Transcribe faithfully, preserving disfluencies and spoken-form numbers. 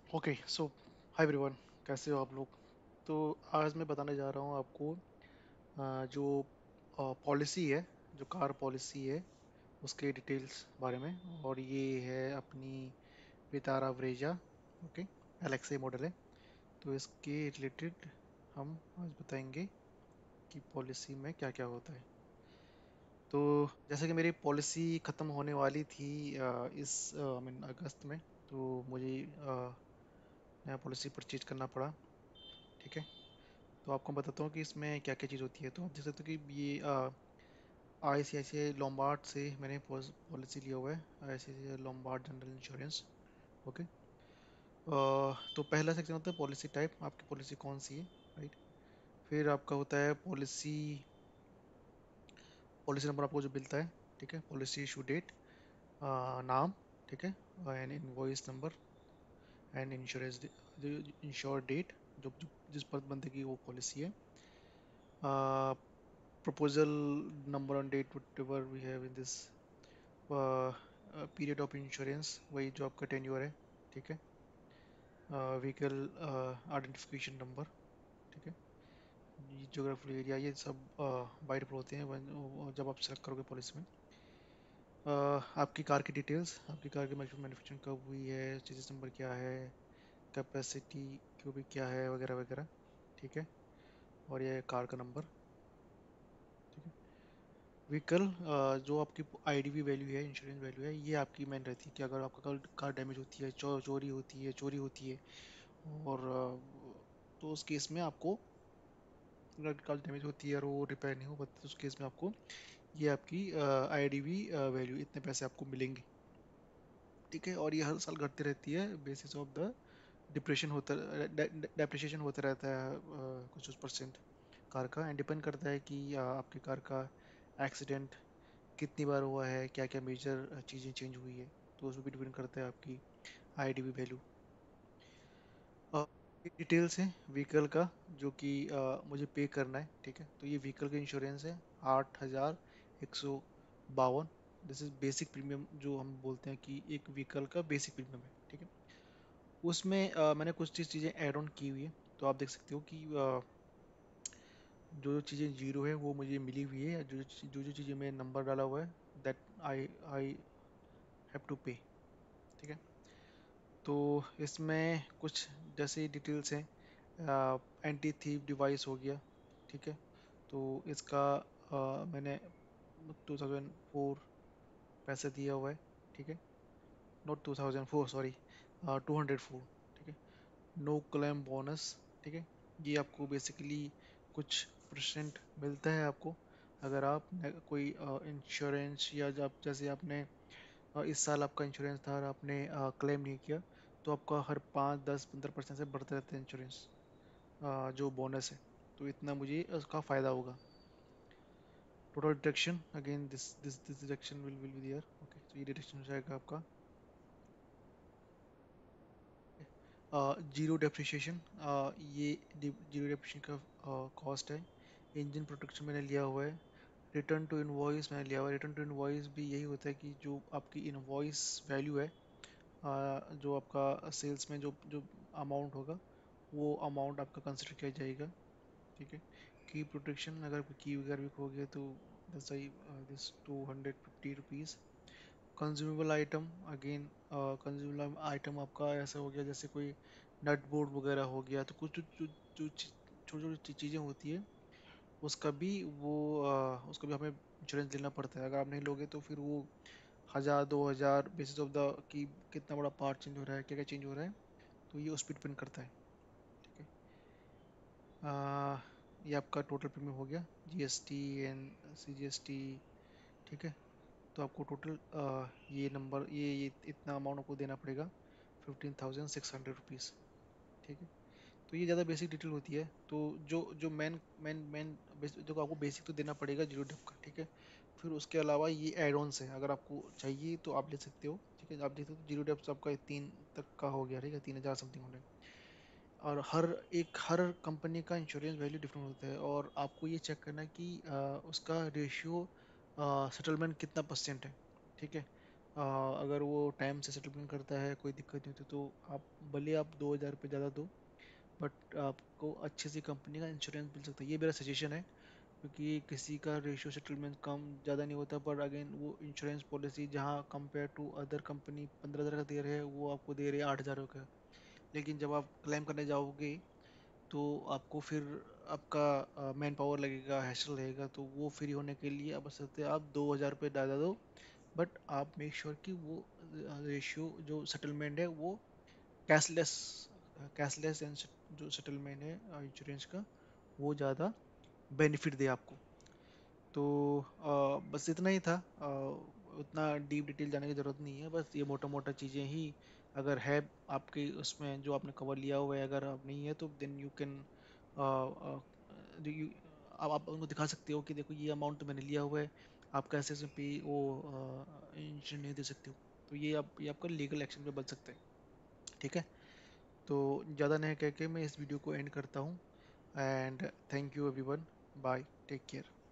Okay so hi everyone, कैसे हो आप लोग। तो आज मैं बताने जा रहा हूँ आपको अ, जो पॉलिसी है, जो कार पॉलिसी है, उसके डिटेल्स बारे में। और ये है अपनी Vitara Brezza. Okay, Alexa model है। तो इसके रिलेटेड हम आज बताएंगे कि पॉलिसी में क्या क्या होता है। तो जैसे कि मेरी पॉलिसी ख़त्म होने वाली थी अ, इस आई मीन अगस्त में। तो मुझे अ, नया पॉलिसी परचेज करना पड़ा। ठीक है, तो आपको मैं बताता हूँ कि इसमें क्या क्या चीज़ होती है। तो आप देख सकते हो कि ये आई C I C I Lombard से मैंने पॉलिसी लिया हुआ है, I C I C I Lombard general insurance. Okay, तो पहला सेक्शन होता है पॉलिसी टाइप, आपकी पॉलिसी कौन सी है, राइट। फिर आपका होता है पॉलिसी पॉलिसी नंबर आपको जो मिलता है। ठीक है, पॉलिसी इशू डेट, नाम, ठीक है, and invoice number and insurance, insure date, जो, जो जिस पर बंदे की वो पॉलिसी है। Proposal number on date whatever we have in this period of insurance, वही जो आपका टेन्योर है। ठीक है, व्हीकल आइडेंटिफिकेशन नंबर। ठीक है, ये जोग्राफिकल एरिया, ये सब बाइट पर होते हैं when- जब आप सेलेक्ट करोगे पॉलिसी में। अ, आपकी कार की डिटेल्स, आपकी कार की मैन्युफैक्चरिंग कब हुई है, चेसिस नंबर क्या है, कैपेसिटी क्यूबिक क्या है, वगैरह वगैरह। ठीक है, और ये कार का नंबर। ठीक है, व्हीकल, जो आपकी आईडीवी वैल्यू है, इंश्योरेंस वैल्यू है, ये आपकी मेन रहती है कि अगर आपका कार कार डैमेज होती है, चो, चोरी होती है, चोरी होती है, और अ, तो उस केस में आपको, अगर कार डैमेज होती है और वो रिपेयर नहीं हो पाती, तो उस केस में आपको ये आपकी आईडीवी वैल्यू, इतने पैसे आपको मिलेंगे। ठीक है, और ये हर साल घटती रहती है बेसिस ऑफ द डिप्रेशन होता, डेप्रिसिएशन होता रहता है अ, कुछ कुछ परसेंट कार का। एंड डिपेंड करता है कि अ, आपकी कार का एक्सीडेंट कितनी बार हुआ है, क्या क्या मेजर चीज़ें चेंज हुई है, तो उसमें भी डिपेंड करता है आपकी आईडीवी वैल्यू। डिटेल्स है व्हीकल का, जो कि अ, मुझे पे करना है। ठीक है, तो ये व्हीकल का इंश्योरेंस है, आठ हजार एक सौ बावन। दिस इज बेसिक प्रीमियम, जो हम बोलते हैं कि एक व्हीकल का बेसिक प्रीमियम है। ठीक है, उसमें अ, मैंने कुछ चीज़ चीज़ें ऐड ऑन की हुई है। तो आप देख सकते हो कि अ, जो जो चीज़ें जीरो है वो मुझे मिली हुई है, जो जो जो चीज़ें मैं नंबर डाला हुआ है, that I I have to pay. ठीक है, तो इसमें कुछ जैसे डिटेल्स हैं, एंटी थीव डिवाइस हो गया। ठीक है, तो इसका अ, मैंने टू थाउजेंड फोर पैसे दिया हुआ है। ठीक है, not two thousand four, sorry, two hundred four. ठीक है, नो क्लेम बोनस। ठीक है, ये आपको बेसिकली कुछ परसेंट मिलता है आपको, अगर आप ने- कोई इंश्योरेंस, या जब जैसे आपने अ, इस साल आपका इंश्योरेंस था और आपने क्लेम नहीं किया, तो आपका हर पाँच दस पंद्रह परसेंट से बढ़ते रहते हैं इंश्योरेंस, जो बोनस है। तो इतना मुझे उसका फ़ायदा होगा। Total deduction, again this this this deduction will will be there. Okay, तो ये डिडक्शन हो जाएगा आपका। जीरो डेप्रिशिएशन, ये जीरो डेप्रिशिएशन का कॉस्ट है। इंजन प्रोटेक्शन मैंने लिया हुआ है। रिटर्न टू इनवॉइस मैंने लिया हुआ है। रिटर्न टू इनवॉइस भी यही होता है कि जो आपकी इनवॉइस वैल्यू है, अ, जो आपका सेल्स में जो जो अमाउंट होगा, वो अमाउंट आपका कंसिडर किया जाएगा। ठीक है, की प्रोटेक्शन, अगर की वगैरह भी खो गया तो दस I this two hundred fifty rupees. Consumable item, again consumable item आपका ऐसा हो गया जैसे कोई नट बोल्ट वगैरह हो गया, तो कुछ जो जो छोटी छोटी चीज़ें होती है, उसका भी वो अ, उसका भी हमें इंश्योरेंस लेना पड़ता है। अगर आप नहीं लोगे तो फिर वो हज़ार दो हज़ार, बेसिस ऑफ द कि कितना बड़ा पार्ट चेंज हो रहा है, क्या क्या चेंज हो रहा है, तो ये उस पर डिपेंड करता है। ठीक है, आ, ये आपका टोटल प्रीमियम हो गया, GST and C G S T. ठीक है, तो आपको टोटल ये नंबर, ये, ये इतना अमाउंट आपको देना पड़ेगा, fifteen thousand six hundred rupees. ठीक है, तो ये ज़्यादा बेसिक डिटेल होती है। तो जो जो मेन मेन मेन जो आपको बेसिक तो देना पड़ेगा जीरो डेप का। ठीक है, फिर उसके अलावा ये एड ऑन्स है, अगर आपको चाहिए तो आप ले सकते हो। ठीक है, आप देख सकते हो जीरो डेप आपका तीन तक का हो गया। ठीक है, तीन हज़ार समथिंग हो रहा है। और हर एक हर कंपनी का इंश्योरेंस वैल्यू डिफरेंट होता है, और आपको ये चेक करना है कि अ, उसका रेशियो सेटलमेंट कितना परसेंट है। ठीक है, अ, अगर वो टाइम से सेटलमेंट करता है, कोई दिक्कत नहीं होती, तो आप भले आप दो हज़ार रुपये ज़्यादा दो, बट आपको अच्छी सी कंपनी का इंश्योरेंस मिल सकता है। ये मेरा सजेशन है, क्योंकि किसी का रेशियो सेटलमेंट कम ज़्यादा नहीं होता, पर अगेन वो इंश्योरेंस पॉलिसी जहाँ कंपेयर टू अदर कंपनी पंद्रह हज़ार का दे रहे हैं, वो आपको दे रहे हैं आठ हज़ार का। लेकिन जब आप क्लेम करने जाओगे तो आपको फिर आपका मैन पावर लगेगा, हैसल रहेगा, तो वो फ्री होने के लिए आप बस सकते हैं आप दो हज़ार रुपये ज़्यादा दो, बट आप मेक श्योर sure कि वो रेशियो जो सेटलमेंट है वो कैशलेस कैशलेस एंड जो सेटलमेंट है इंश्योरेंस का, वो ज़्यादा बेनिफिट दे आपको। तो अ, बस इतना ही था। अ, उतना डीप डिटेल जाने की ज़रूरत नहीं है, बस ये मोटा मोटा चीज़ें ही अगर है आपके उसमें जो आपने कवर लिया हुआ है, अगर आप नहीं है तो देन यू कैन यू आप आप उनको दिखा सकते हो कि देखो ये अमाउंट तो मैंने लिया हुआ है, आप कैसे इसमें पे वो इंश्योरेंस नहीं दे सकते हो। तो ये आप ये आपका लीगल एक्शन पे बन सकता है। ठीक है, तो ज़्यादा नहीं कह के मैं इस वीडियो को एंड करता हूँ। And thank you everyone, bye, take care.